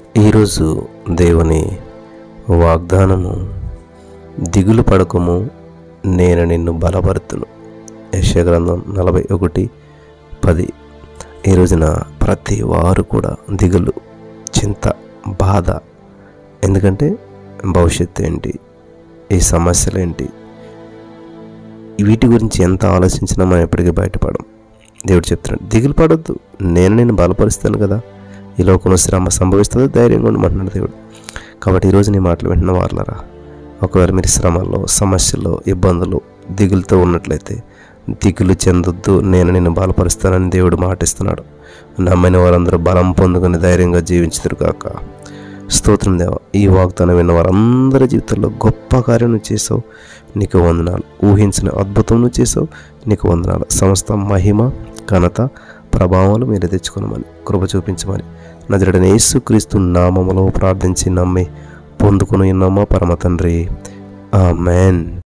ఈరోజు దేవుని వాగ్దానము, దిగులు పడకము, నేను నిన్ను బలపరుతును. యెషయా గ్రంథం 41:10. ఈ రోజున ప్రతి వారు కూడా దిగులు, చింత, బాధ. ఎందుకంటే భవిష్యత్తు ఏంటి, ఈ సమస్యలు ఏంటి, వీటి గురించి ఎంత ఆలోచించినా మనం ఎప్పటికీ బయటపడం. దేవుడు చెప్తున్నాడు, దిగులు పడొద్దు, నేను నిన్ను బలపరుస్తాను కదా. ఈ లోకంలో శ్రమ సంభవిస్తుంది, ధైర్యంగా ఉండమంటున్నాడు దేవుడు. కాబట్టి ఈరోజు నీ మాటలు వింటున్న వారులారా, ఒకవేళ మీరు శ్రమల్లో, సమస్యల్లో, ఇబ్బందులు, దిగులుతో ఉన్నట్లయితే దిగులు చెందొద్దు, నేను నిన్ను బలపరుస్తానని దేవుడు మాటిస్తున్నాడు. నమ్మిన వారందరూ బలం పొందుకుని ధైర్యంగా జీవించుదురు కాక. స్తోత్రం దేవ. ఈ వాగ్దానం విన్న వారందరి జీవితంలో గొప్ప కార్యం నువ్వు చేసావు, నీకు వందనాలు. ఊహించిన అద్భుతం నువ్వు చేసావు, నీకు వందనాలు. సమస్త మహిమ, ఘనత, ప్రభావాలు మీరు తెచ్చుకున్నామని, కృప చూపించమని నజరుడైన యేసుక్రీస్తు నామములో ప్రార్థించి నమ్మి పొందుకుని ఉన్నామా పరమ తండ్రి. ఆమేన్.